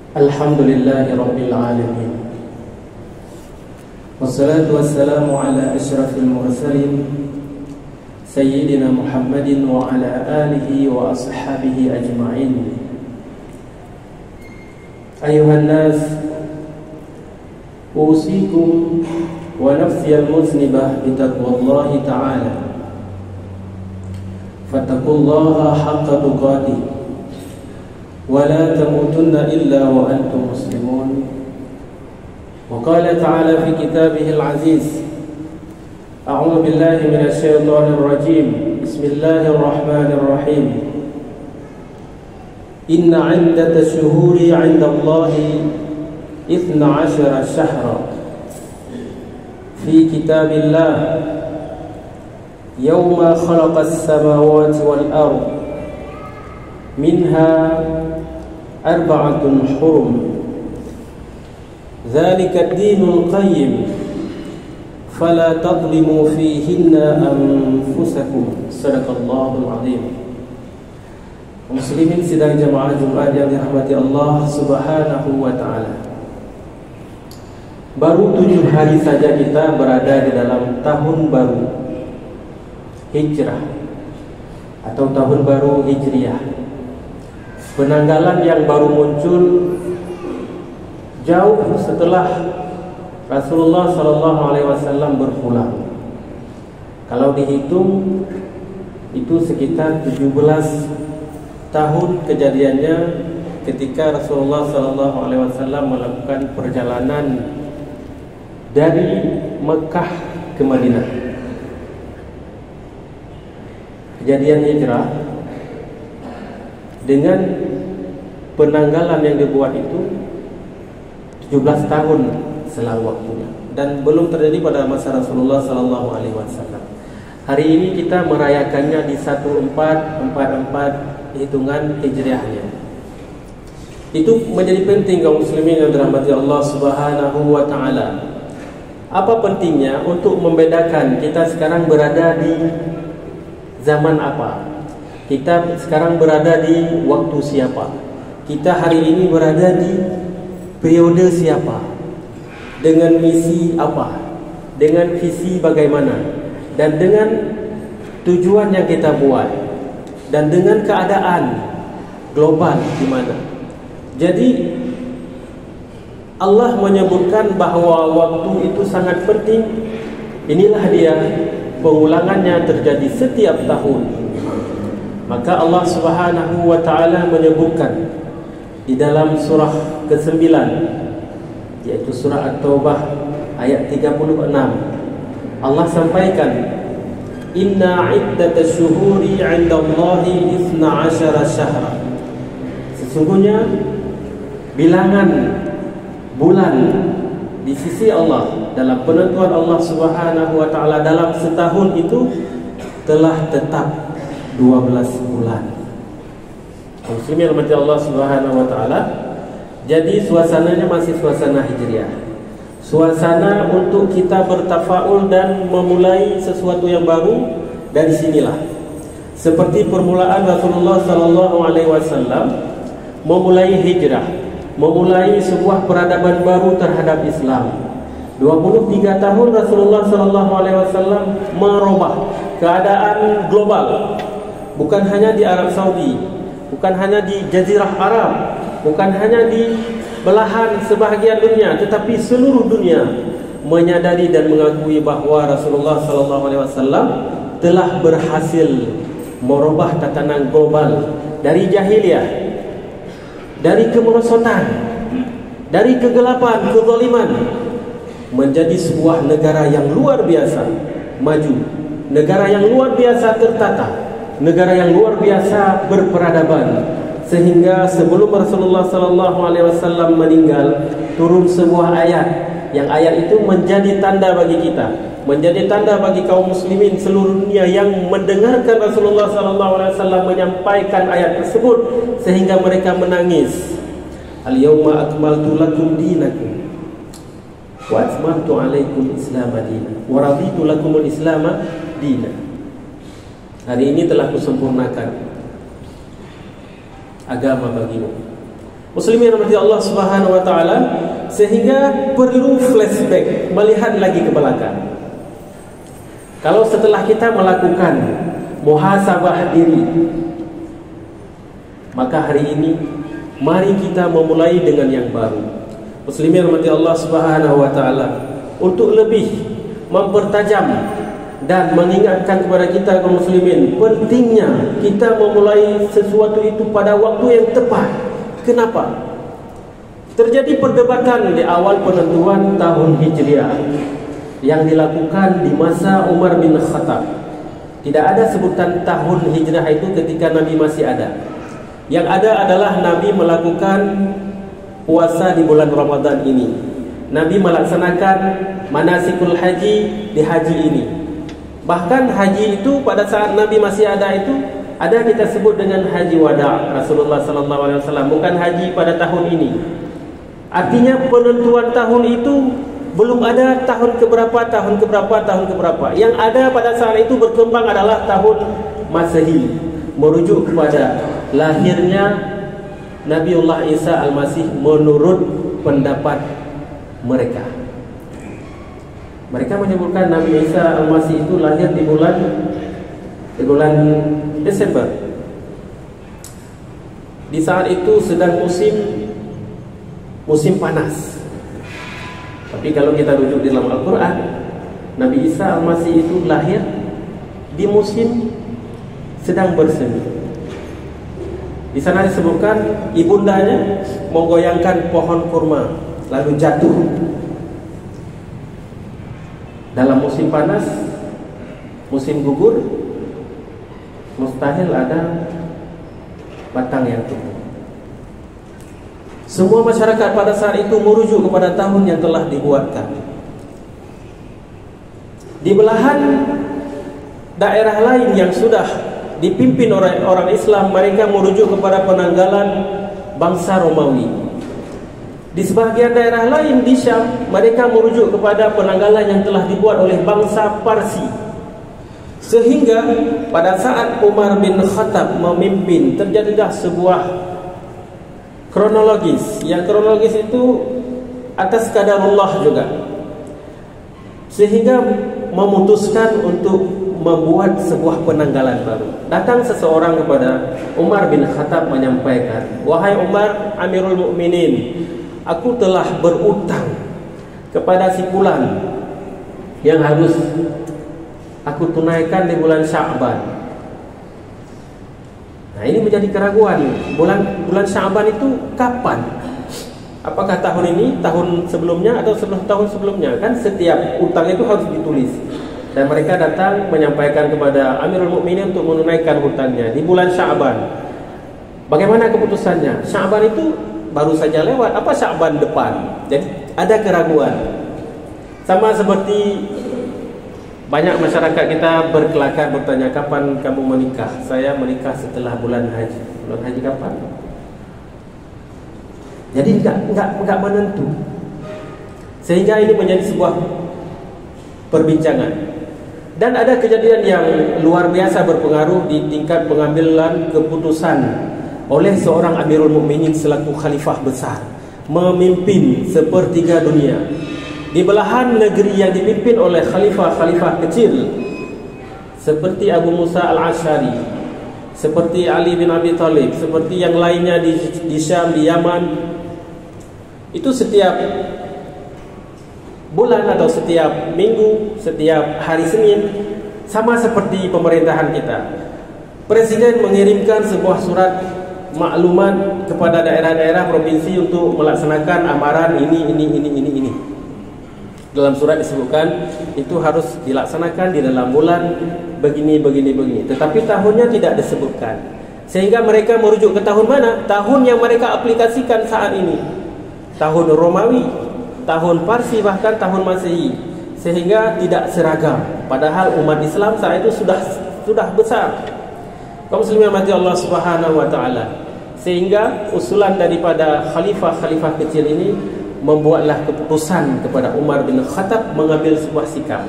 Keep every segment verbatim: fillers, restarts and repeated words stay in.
Alhamdulillahi Rabbil Alamin. Wassalatu wassalamu ala ashrafil mursalin Sayyidina Muhammadin wa ala alihi wa ashabihi ajma'in. Ayuhan nas, usikum wa nafsi al-muznibah bitaqwallahi ta'ala. Fattaqullaha haqqa tuqatih ولا تموتن إلا وأنتم مسلمون. وقال تعالى في كتابه العزيز: أعوذ بالله من الشيطان الرجيم بسم الله الرحمن الرحيم إن عدة الشهور عند الله إثنى عشر شهرا في كتاب الله يوم خلق السماوات والأرض منها أربعة حرم ذلك الدين القيم فلا تظلموا فيهن أنفسكم. صدق الله العظيم. Muslimin sidang jamaah Jumat yang dirahmati Allah Subhanahu wa taala. Baru tujuh hari saja kita berada di dalam tahun baru Hijrah atau tahun baru Hijriah. Penanggalan yang baru muncul jauh setelah Rasulullah sallallahu alaihi wasallam berpulang. Kalau dihitung itu sekitar tujuh belas tahun kejadiannya ketika Rasulullah sallallahu alaihi wasallam melakukan perjalanan dari Mekah ke Madinah. Kejadian hijrah dengan penanggalan yang dibuat itu tujuh belas tahun selang waktunya, dan belum terjadi pada masa Rasulullah sallallahu alaihi wasallam. Hari ini kita merayakannya di seribu empat ratus empat puluh empat hitungan hijriahnya. Itu menjadi penting kaum muslimin yang dirahmati Allah Subhanahu wa taala. Apa pentingnya untuk membedakan kita sekarang berada di zaman apa? Kita sekarang berada di waktu siapa? Kita hari ini berada di periode siapa? Dengan misi apa? Dengan visi bagaimana? Dan dengan tujuan yang kita buat? Dan dengan keadaan global di mana? Jadi Allah menyebutkan bahawa waktu itu sangat penting. Inilah dia, pengulangannya terjadi setiap tahun. Maka Allah Subhanahu wa taala menyebutkan di dalam surah kesembilan, yaitu surah At-Taubah ayat tiga puluh enam. Allah sampaikan, Inna iddatash syuhuri 'indallahi itsna 'asyara syahra. Sesungguhnya bilangan bulan di sisi Allah, dalam penentuan Allah Subhanahu wa taala dalam setahun itu telah tetap dua belas bulan. Muslimin rahmati Allah Subhanahu wa taala. Jadi suasananya masih suasana hijriah. Suasana untuk kita bertafaul dan memulai sesuatu yang baru dari sinilah. Seperti permulaan Rasulullah sallallahu alaihi wasallam memulai hijrah, memulai sebuah peradaban baru terhadap Islam. dua puluh tiga tahun Rasulullah sallallahu alaihi wasallam merubah keadaan global. Bukan hanya di Arab Saudi, bukan hanya di Jazirah Arab, bukan hanya di belahan sebahagian dunia, tetapi seluruh dunia menyadari dan mengakui bahawa Rasulullah sallallahu alaihi wasallam telah berhasil merubah tatanan global dari jahiliyah, dari kemerosotan, dari kegelapan, kezaliman, menjadi sebuah negara yang luar biasa maju, negara yang luar biasa tertata, negara yang luar biasa berperadaban. Sehingga sebelum Rasulullah sallallahu alaihi wasallam meninggal, turun sebuah ayat, yang ayat itu menjadi tanda bagi kita, menjadi tanda bagi kaum muslimin seluruh dunia yang mendengarkan Rasulullah sallallahu alaihi wasallam menyampaikan ayat tersebut, sehingga mereka menangis. Al-yawma akmaltu lakum dinakum wa atmamtu alaikum islam dinan wa raditu lakumul islam dinan. Hari ini telah kusempurnakan agama bagimu, Muslimin rahmati Allah Subhanahu wa taala, sehingga perlu flashback, melihat lagi ke belakang. Kalau setelah kita melakukan muhasabah diri, maka hari ini mari kita memulai dengan yang baru. Muslimin rahmati Allah Subhanahu wa taala, untuk lebih mempertajam dan mengingatkan kepada kita kaum muslimin pentingnya kita memulai sesuatu itu pada waktu yang tepat. Kenapa? Terjadi perdebatan di awal penentuan tahun Hijriah yang dilakukan di masa Umar bin Khattab. Tidak ada sebutan tahun Hijrah itu ketika Nabi masih ada. Yang ada adalah Nabi melakukan puasa di bulan Ramadan ini. Nabi melaksanakan manasikul haji di haji ini. Bahkan haji itu pada saat Nabi masih ada itu ada kita sebut dengan haji wada Rasulullah sallallahu alaihi wasallam, bukan haji pada tahun ini. Artinya penentuan tahun itu belum ada tahun keberapa, tahun keberapa, tahun keberapa. Yang ada pada saat itu berkembang adalah tahun Masehi, merujuk kepada lahirnya Nabiullah Isa Al-Masih menurut pendapat mereka. Mereka menyebutkan Nabi Isa Al-Masih itu lahir di bulan di bulan Desember. Di saat itu sedang musim musim panas. Tapi kalau kita rujuk di dalam Al-Quran, Nabi Isa Al-Masih itu lahir di musim sedang bersemi. Di sana disebutkan ibundanya menggoyangkan pohon kurma lalu jatuh. Dalam musim panas, musim gugur, mustahil ada batang yang tumbuh. Semua masyarakat pada saat itu merujuk kepada tahun yang telah dibuatkan. Di belahan daerah lain yang sudah dipimpin oleh orang Islam, mereka merujuk kepada penanggalan bangsa Romawi. Di sebagian daerah lain di Syam, mereka merujuk kepada penanggalan yang telah dibuat oleh bangsa Parsi. Sehingga pada saat Umar bin Khattab memimpin, terjadilah sebuah kronologis. Yang kronologis itu atas qadarullah juga, sehingga memutuskan untuk membuat sebuah penanggalan baru. Datang seseorang kepada Umar bin Khattab menyampaikan, "Wahai Umar Amirul Mukminin, aku telah berutang kepada si fulan yang harus aku tunaikan di bulan Sya'ban." Nah, ini menjadi keraguan. Bulan bulan Sya'ban itu kapan? Apakah tahun ini, tahun sebelumnya, atau sebelum tahun sebelumnya? Kan setiap utang itu harus ditulis. Dan mereka datang menyampaikan kepada Amirul Mukminin untuk menunaikan hutangnya di bulan Sya'ban. Bagaimana keputusannya? Sya'ban itu baru saja lewat, apa Sya'ban depan? Jadi ada keraguan. Sama seperti banyak masyarakat kita berkelakar bertanya, kapan kamu menikah? Saya menikah setelah bulan haji. Bulan haji kapan? Jadi enggak enggak enggak menentu. Sehingga ini menjadi sebuah perbincangan. Dan ada kejadian yang luar biasa berpengaruh di tingkat pengambilan keputusan oleh seorang Amirul Mukminin selaku khalifah besar, memimpin sepertiga dunia. Di belahan negeri yang dipimpin oleh khalifah-khalifah kecil seperti Abu Musa Al-Asy'ari, seperti Ali bin Abi Thalib, seperti yang lainnya di, di Syam, di Yaman, itu setiap bulan atau setiap minggu, setiap hari Senin, sama seperti pemerintahan kita, Presiden mengirimkan sebuah surat maklumat kepada daerah-daerah provinsi untuk melaksanakan amaran ini, ini, ini, ini, ini. Dalam surat disebutkan itu harus dilaksanakan di dalam bulan begini, begini, begini. Tetapi tahunnya tidak disebutkan. Sehingga mereka merujuk ke tahun mana? Tahun yang mereka aplikasikan saat ini. Tahun Romawi, tahun Parsi, bahkan tahun Masehi. Sehingga tidak seragam. Padahal umat Islam saat itu sudah sudah besar. Kaum muslimin mati Allah Subhanahu wa taala. Sehingga usulan daripada khalifah-khalifah kecil ini membuatlah keputusan kepada Umar bin Khattab mengambil sebuah sikap,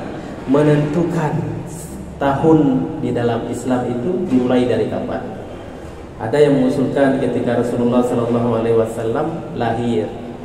menentukan tahun di dalam Islam itu dimulai dari kapan. Ada yang mengusulkan ketika Rasulullah sallallahu alaihi wasallam lahir.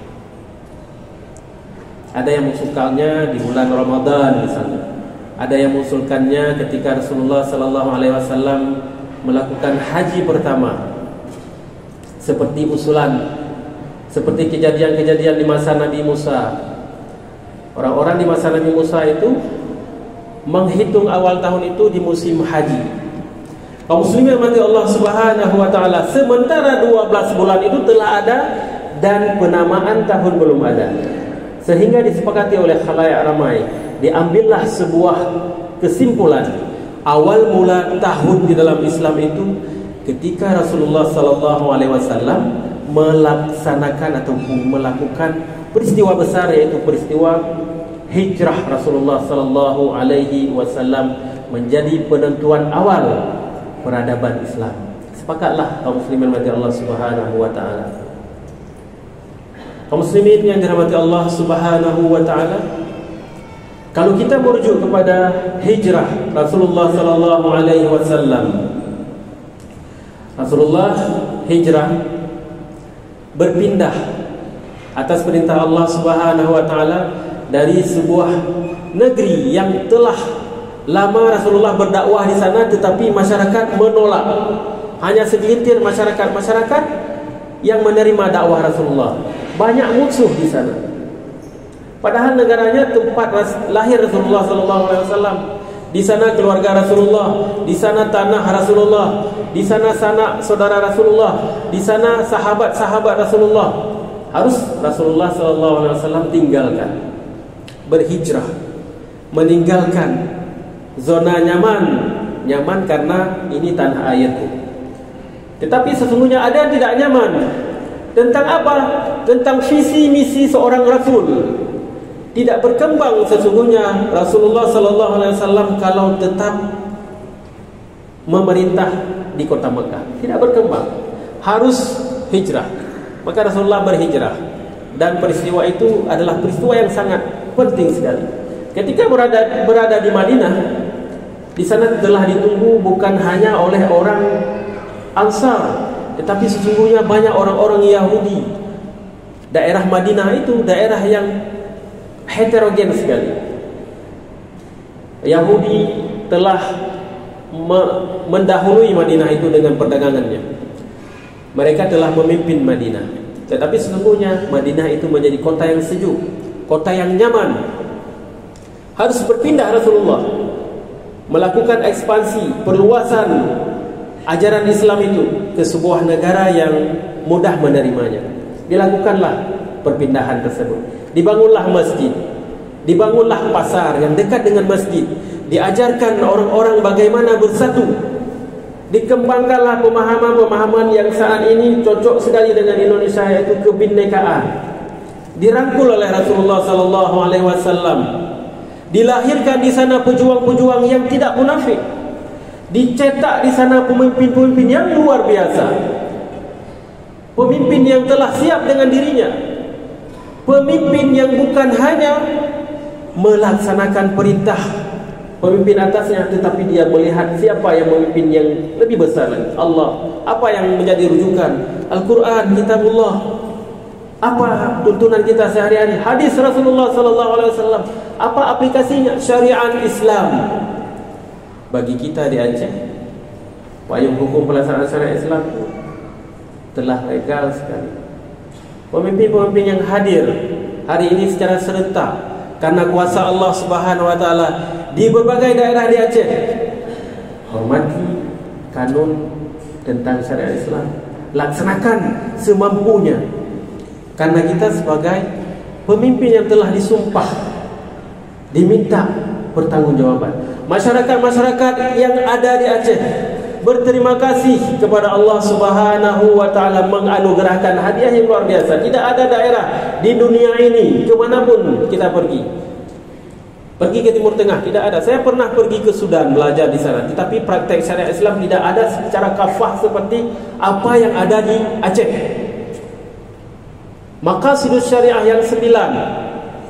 Ada yang mengusulkannya di bulan Ramadan misalnya. Ada yang mengusulkannya ketika Rasulullah sallallahu alaihi wasallam melakukan haji pertama. Seperti usulan, seperti kejadian-kejadian di masa Nabi Musa. Orang-orang di masa Nabi Musa itu menghitung awal tahun itu di musim haji. Kaum muslimin mati Allah Subhanahu wa taala, sementara dua belas bulan itu telah ada dan penamaan tahun belum ada. Sehingga disepakati oleh khalayak ramai, diambillah sebuah kesimpulan awal mula tahun di dalam Islam itu ketika Rasulullah sallallahu alaihi wasallam melaksanakan ataupun melakukan peristiwa besar, yaitu peristiwa hijrah Rasulullah sallallahu alaihi wasallam menjadi penentuan awal peradaban Islam. Sepakatlah kaum muslimin mati Allah Subhanahu wa taala. Kaum muslimin yang dirahmati Allah Subhanahu wa taala, kalau kita merujuk kepada hijrah Rasulullah sallallahu alaihi wasallam, Rasulullah hijrah berpindah atas perintah Allah Subhanahu wa taala dari sebuah negeri yang telah lama Rasulullah berdakwah di sana, tetapi masyarakat menolak. Hanya segelintir masyarakat-masyarakat yang menerima dakwah Rasulullah. Banyak musuh di sana. Padahal negaranya tempat lahir Rasulullah sallallahu alaihi wasallam. Di sana keluarga Rasulullah, di sana tanah Rasulullah, di sana sanak saudara Rasulullah, di sana sahabat-sahabat Rasulullah. Harus Rasulullah sallallahu alaihi wasallam tinggalkan, berhijrah, meninggalkan zona nyaman. Nyaman karena ini tanah airku. Tetapi sesungguhnya ada yang tidak nyaman. Tentang apa? Tentang visi misi seorang Rasul. Tidak berkembang sesungguhnya Rasulullah sallallahu alaihi wasallam kalau tetap memerintah di kota Mekah. Tidak berkembang. Harus hijrah. Maka Rasulullah berhijrah. Dan peristiwa itu adalah peristiwa yang sangat penting sekali. Ketika berada berada di Madinah, di sana telah ditunggu bukan hanya oleh orang Ansar, tetapi sesungguhnya banyak orang-orang Yahudi. Daerah Madinah itu daerah yang heterogen sekali. Yahudi telah me- mendahului Madinah itu dengan perdagangannya. Mereka telah memimpin Madinah. Tetapi sesungguhnya Madinah itu menjadi kota yang sejuk, kota yang nyaman. Harus berpindah Rasulullah, melakukan ekspansi, perluasan ajaran Islam itu ke sebuah negara yang mudah menerimanya. Dilakukanlah perpindahan tersebut. Dibangunlah masjid, dibangunlah pasar yang dekat dengan masjid. Diajarkan orang-orang bagaimana bersatu. Dikembangkanlah pemahaman-pemahaman yang saat ini cocok sekali dengan Indonesia, yaitu kebinekaan. Dirangkul oleh Rasulullah sallallahu alaihi wasallam. Dilahirkan di sana pejuang-pejuang yang tidak munafik. Dicetak di sana pemimpin-pemimpin yang luar biasa. Pemimpin yang telah siap dengan dirinya. Pemimpin yang bukan hanya melaksanakan perintah pemimpin atasnya, tetapi dia melihat siapa yang memimpin yang lebih besar lagi, Allah. Apa yang menjadi rujukan? Al-Quran, Kitabullah. Apa tuntunan kita sehari-hari? Hadis Rasulullah sallallahu alaihi wasallam. Apa aplikasinya? Syariat Islam. Bagi kita di Aceh, payung hukum pelaksanaan syariat Islam telah legal sekali. Pemimpin-pemimpin yang hadir hari ini secara serentak karena kuasa Allah Subhanahu wa taala di berbagai daerah di Aceh, hormati kanun tentang syariat Islam, laksanakan semampunya. Karena kita sebagai pemimpin yang telah disumpah, diminta pertanggungjawaban. Masyarakat-masyarakat yang ada di Aceh berterima kasih kepada Allah Subhanahu wa taala menganugerahkan hadiah yang luar biasa. Tidak ada daerah di dunia ini kemanapun kita pergi, pergi ke Timur Tengah, tidak ada. Saya pernah pergi ke Sudan belajar di sana, tetapi praktek syariat Islam tidak ada secara kafah seperti apa yang ada di Aceh. Maqasidus syariah yang sembilan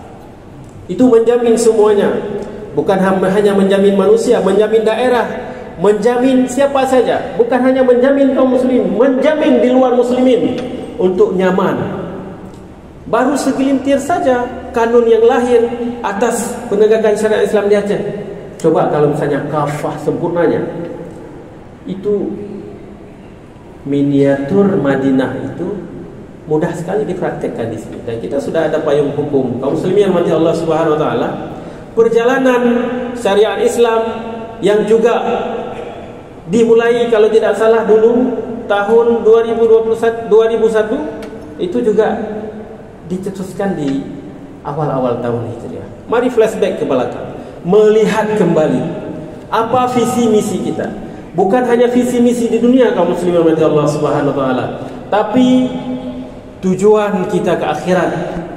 itu menjamin semuanya. Bukan hanya menjamin manusia, menjamin daerah, menjamin siapa saja, bukan hanya menjamin kaum muslimin, menjamin di luar muslimin untuk nyaman. Baru segelintir saja kanun yang lahir atas penegakan syariat Islam di Aceh. Coba kalau misalnya kafah sempurnanya, itu miniatur Madinah itu mudah sekali dipraktekkan di sini. Dan kita sudah ada payung hukum. Kaum muslimin yang mati Allah Subhanahu wa taala, perjalanan syariat Islam yang juga dimulai kalau tidak salah dulu tahun dua ribu dua puluh satu, dua ribu satu itu juga dicetuskan di awal-awal tahun Hijriah. Mari flashback ke belakang, melihat kembali apa visi misi kita. Bukan hanya visi misi di dunia kaum muslimin yang mati Allah Subhanahu wa taala, tapi tujuan kita ke akhirat.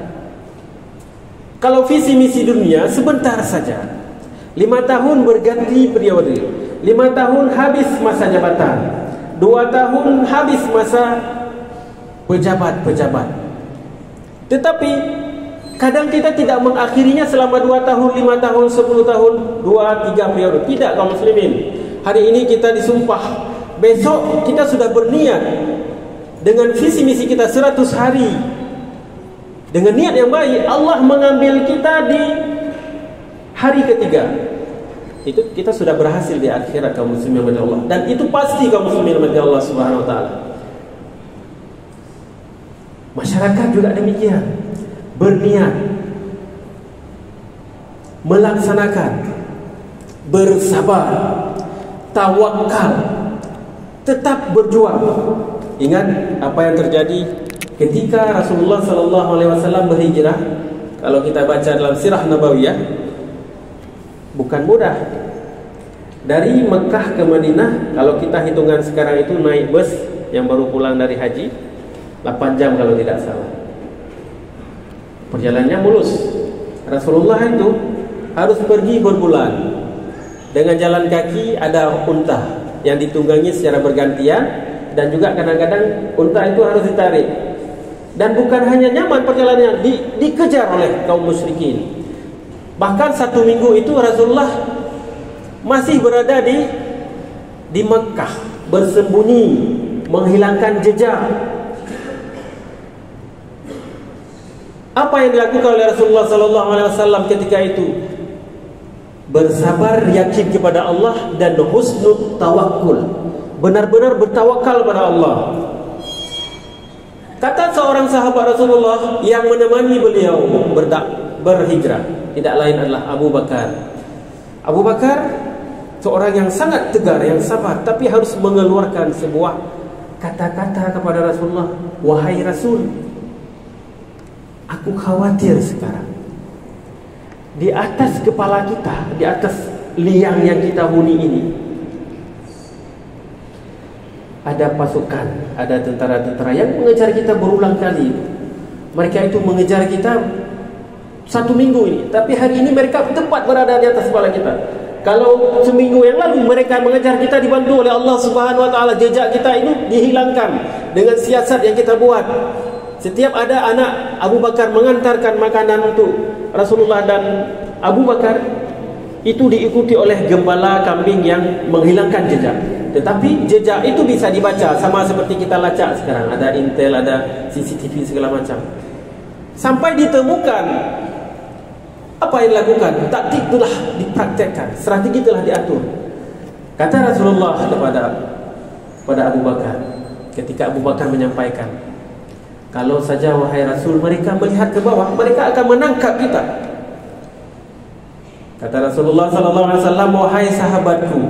Kalau visi misi dunia sebentar saja, lima tahun berganti periode, lima tahun habis masa jabatan, dua tahun habis masa pejabat-pejabat. Tetapi kadang kita tidak mengakhirinya selama dua tahun, lima tahun, sepuluh tahun, dua, tiga periode. Tidak kaum muslimin. Hari ini kita disumpah, besok kita sudah berniat dengan visi misi kita seratus hari. Dengan niat yang baik, Allah mengambil kita di hari ketiga. Itu kita sudah berhasil di akhirat kaum muslimin yang Allah. Dan itu pasti kaum muslimin yang Allah Subhanahu wa taala. Masyarakat juga demikian. Berniat, melaksanakan, bersabar, tawakal, tetap berjuang. Ingat apa yang terjadi ketika Rasulullah sallallahu alaihi wasallam berhijrah. Kalau kita baca dalam sirah Nabawiyah, bukan mudah. Dari Mekah ke Madinah, kalau kita hitungan sekarang itu naik bus yang baru pulang dari haji, delapan jam kalau tidak salah. Perjalanannya mulus. Rasulullah itu harus pergi berbulan. Dengan jalan kaki, ada unta yang ditunggangi secara bergantian, dan juga kadang-kadang unta itu harus ditarik. Dan bukan hanya nyaman perjalanannya, di, dikejar oleh kaum musyrikin. Bahkan satu minggu itu Rasulullah masih berada di di Mekah, bersembunyi, menghilangkan jejak. Apa yang dilakukan oleh Rasulullah sallallahu alaihi wasallam ketika itu? Bersabar, yakin kepada Allah, dan husnul tawakkul, benar-benar bertawakal pada Allah. Kata seorang sahabat Rasulullah yang menemani beliau berdak, berhijrah, tidak lain adalah Abu Bakar. Abu Bakar seorang yang sangat tegar, yang sabar, tapi harus mengeluarkan sebuah kata-kata kepada Rasulullah. Wahai Rasul, aku khawatir sekarang di atas kepala kita, di atas liang yang kita huni ini, ada pasukan, ada tentara-tentara yang mengejar kita berulang kali. Mereka itu mengejar kita satu minggu ini, tapi hari ini mereka tepat berada di atas kepala kita. Kalau seminggu yang lalu mereka mengejar kita dibantu oleh Allah Subhanahu wa taala, jejak kita itu dihilangkan dengan siasat yang kita buat. Setiap ada anak Abu Bakar mengantarkan makanan untuk Rasulullah dan Abu Bakar, itu diikuti oleh gembala kambing yang menghilangkan jejak. Tetapi jejak itu bisa dibaca, sama seperti kita lacak sekarang, ada intel, ada C C T V segala macam. Sampai ditemukan apa yang dilakukan, taktik itulah dipraktekkan, strategi telah diatur. Kata Rasulullah kepada pada Abu Bakar, ketika Abu Bakar menyampaikan, kalau saja wahai Rasul mereka melihat ke bawah, mereka akan menangkap kita. Kata Rasulullah sallallahu alaihi wasallam, wahai sahabatku,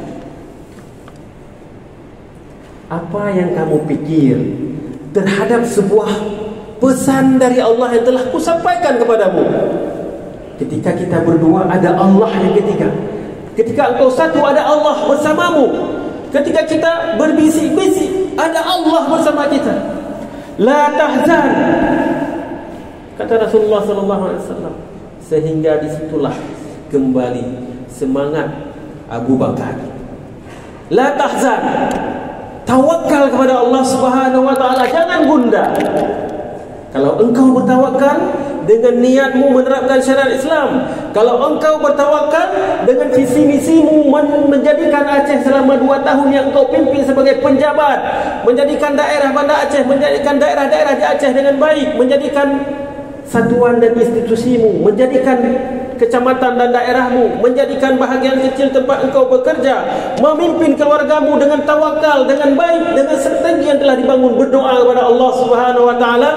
apa yang kamu pikir terhadap sebuah pesan dari Allah yang telah kusampaikan kepadamu? Ketika kita berdua, ada Allah yang ketiga. Ketika engkau satu, ada Allah bersamamu. Ketika kita berbisik-bisik, ada Allah bersama kita. La tahzan, kata Rasulullah sallallahu alaihi wasallam. Sehingga disitulah kembali semangat Abu Bakar. La tahzan, tawakal kepada Allah Subhanahu wa taala, jangan gundah. Kalau engkau bertawakal, dengan niatmu menerapkan syariat Islam. Kalau engkau bertawakal dengan visi misimu menjadikan Aceh selama dua tahun yang engkau pimpin sebagai penjabat, menjadikan daerah Banda Aceh, menjadikan daerah-daerah di Aceh dengan baik, menjadikan satuan dan institusimu, menjadikan kecamatan dan daerahmu, menjadikan bahagian kecil tempat engkau bekerja, memimpin keluargamu dengan tawakal, dengan baik, dengan strategi yang telah dibangun, berdoa kepada Allah Subhanahu wa taala,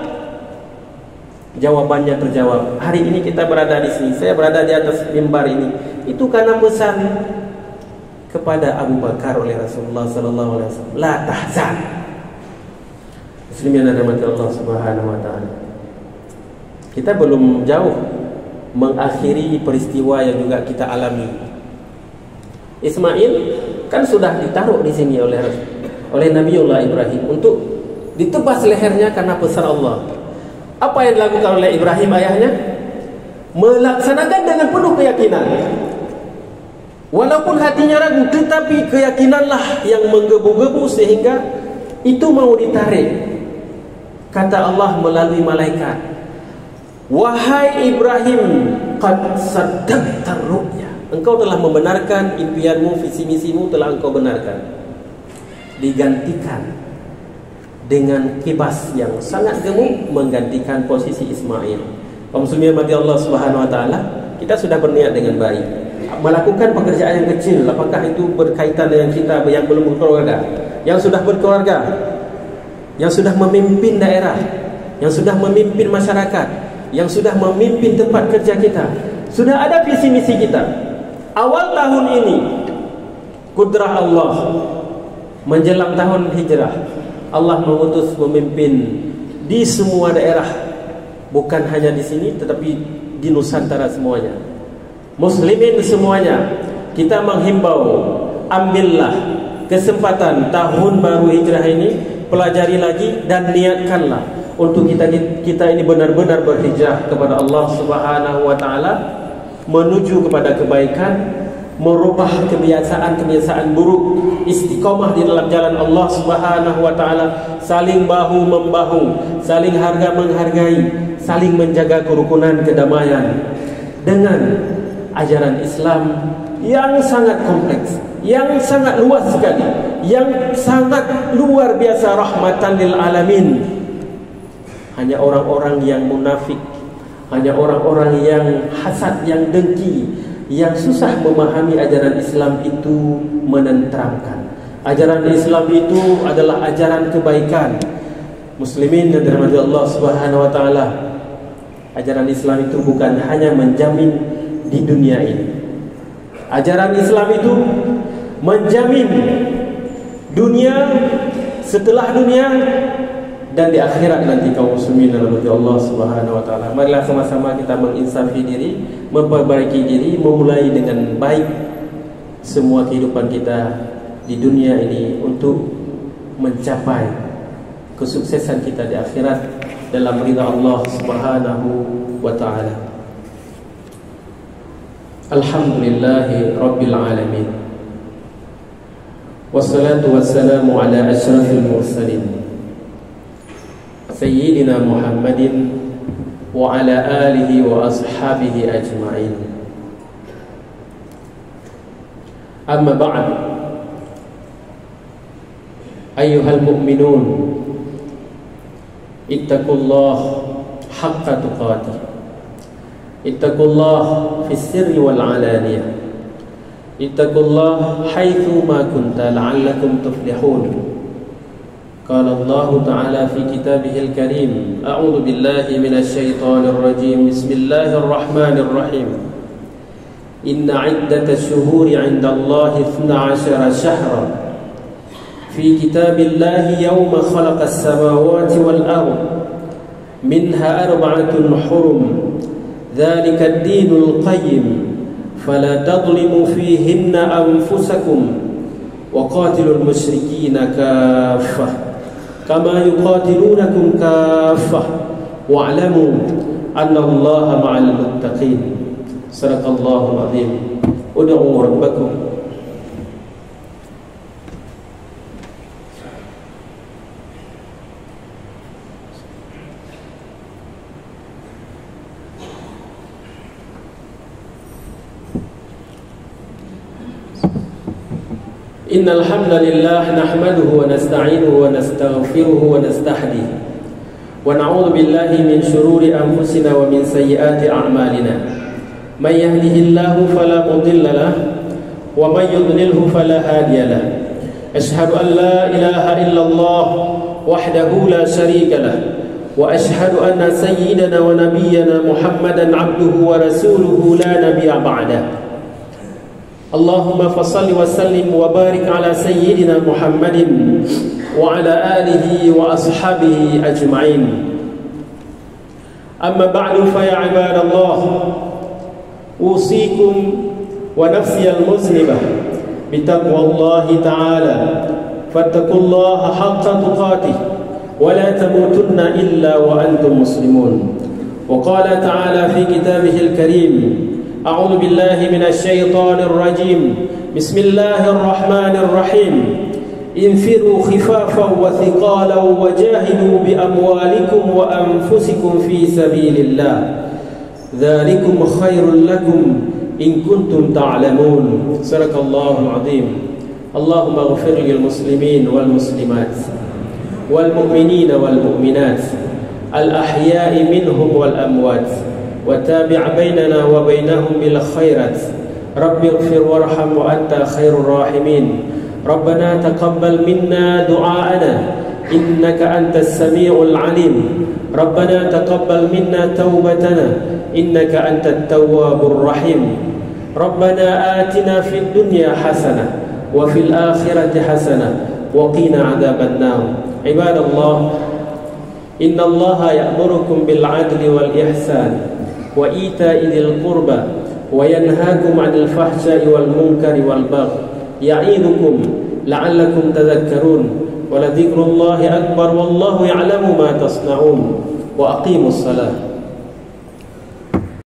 jawabannya terjawab. Hari ini kita berada di sini, saya berada di atas mimbar ini, itu karena pesan kepada Abu Bakar oleh Rasulullah sallallahu alaihi wasallam, la tahzan. Muslimin yang dirahmati Allah Subhanahu wa taala. Kita belum jauh mengakhiri peristiwa yang juga kita alami. Ismail kan sudah ditaruh di sini oleh oleh Nabiullah Ibrahim untuk ditebas lehernya karena pesan Allah. Apa yang dilakukan oleh Ibrahim ayahnya? Melaksanakan dengan penuh keyakinan. Walaupun hatinya ragu, tetapi keyakinanlah yang menggebu-gebu sehingga itu mau ditarik. Kata Allah melalui malaikat, wahai Ibrahim, qad saddaqta ru'ya. Engkau telah membenarkan impianmu, visi misimu telah engkau benarkan. Digantikan dengan kibas yang sangat gemuk menggantikan posisi Ismail. Kaum muslimin mati Allah Subhanahu wa taala, kita sudah berniat dengan baik melakukan pekerjaan yang kecil, apakah itu berkaitan dengan kita yang belum berkeluarga, yang sudah berkeluarga, yang sudah memimpin daerah, yang sudah memimpin masyarakat, yang sudah memimpin tempat kerja kita, sudah ada visi misi kita. Awal tahun ini, kudrah Allah, menjelang tahun hijrah, Allah mengutus memimpin di semua daerah, bukan hanya di sini, tetapi di Nusantara semuanya. Muslimin semuanya, kita menghimbau, ambillah kesempatan tahun baru hijrah ini, pelajari lagi dan niatkanlah untuk kita kita ini benar-benar berhijrah kepada Allah Subhanahu wa taala, menuju kepada kebaikan, merubah kebiasaan-kebiasaan buruk, istiqomah di dalam jalan Allah Subhanahu wa taala, saling bahu membahu, saling harga menghargai, saling menjaga kerukunan, kedamaian dengan ajaran Islam yang sangat kompleks, yang sangat luas sekali, yang sangat luar biasa, rahmatan lil alamin. Hanya orang-orang yang munafik, hanya orang-orang yang hasad, yang dengki, yang susah memahami ajaran Islam itu menenteramkan. Ajaran Islam itu adalah ajaran kebaikan. Muslimin yang dirahmati Allah Subhanahu wa taala, ajaran Islam itu bukan hanya menjamin di dunia ini. Ajaran Islam itu menjamin dunia, setelah dunia, dan di akhirat nanti. Kaum muslimin yang dirahmati Allah Subhanahu wa taala, marilah sama-sama kita menginsafi diri, memperbaiki diri, memulai dengan baik semua kehidupan kita di dunia ini untuk mencapai kesuksesan kita di akhirat dalam ridha Allah Subhanahu wa taala. Alhamdulillahi Rabbil Alamin, wassalatu wassalamu ala ashrafil mursalin Sayyidina Muhammadin wa ala alihi wa ashabihi ajma'in. Amma ba'd, ayyuhal mu'minun, ittaqullah haqqa tuqatih, ittaqullah fis sirri wal alaniyah, ittaqullah haitsu ma kunta la'allakum tuflihun. قال الله تعالى في كتابه الكريم: أعوذ بالله من الشيطان الرجيم، بسم الله الرحمن الرحيم. إن عدة الشهور عند الله اثنا عشر شهرا في كتاب الله يوم خلق السماوات والأرض منها أربعة حرم ذلك الدين القيم فلا تظلموا فيهن أنفسكم وقاتلوا المشركين كافة كما يقاتلونكم كافة واعلموا أن الله مع المتقين. صدق الله العظيم. ادعوا ربكم. إن الحمد لله نحمده ونستعينه ونستغفره ونستهديه ونعوذ بالله من شرور أنفسنا ومن سيئات أعمالنا من يهده الله فلا مضل له ومن يضلله فلا هادي له أشهد أن لا إله إلا الله وحده لا شريك له وأشهد أن سيدنا ونبينا محمدا عبده ورسوله لا نبي بعده اللهم فصل وسلم وبارك على سيدنا محمد وعلى آله وأصحابه أجمعين أما بعد فيا عباد الله أوصيكم ونفسي المذنبة بتقوى الله تعالى فاتقوا الله حق تقاته ولا تموتن إلا وأنتم مسلمون وقال تعالى في كتابه الكريم أعوذ بالله من الشيطان الرجيم بسم الله الرحمن الرحيم انفروا خفافا وثقالا وجاهدوا بأموالكم وأنفسكم في سبيل الله ذلكم خير لكم إن كنتم تعلمون صدق الله العظيم اللهم اغفر للمسلمين والمسلمات والمؤمنين والمؤمنات الأحياء منهم والأموات وتابع بيننا وبينهم بالخيرات رب اغفر وارحم وأنت خير الراحمين ربنا تقبل منا دعاءنا إنك أنت السميع العليم ربنا تقبل منا توبتنا إنك أنت التواب الرحيم ربنا آتنا في الدنيا حسنة وفي الآخرة حسنة وقنا عذاب النار عباد الله إن الله يأمركم بالعدل والإحسان وإيتاء ذي القربى وينهاكم عن الفحشاء والمنكر والبغي يعظكم لعلكم تذكرون ولذكر الله أكبر والله يعلم ما تصنعون وأقيموا الصلاة